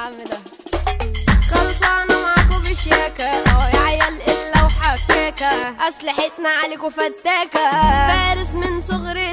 عم ده خلصانة معاكوا بشياكة يا عيال إلا وحكاكة أسلحتنا عليكوا فتاكة فارس من صغري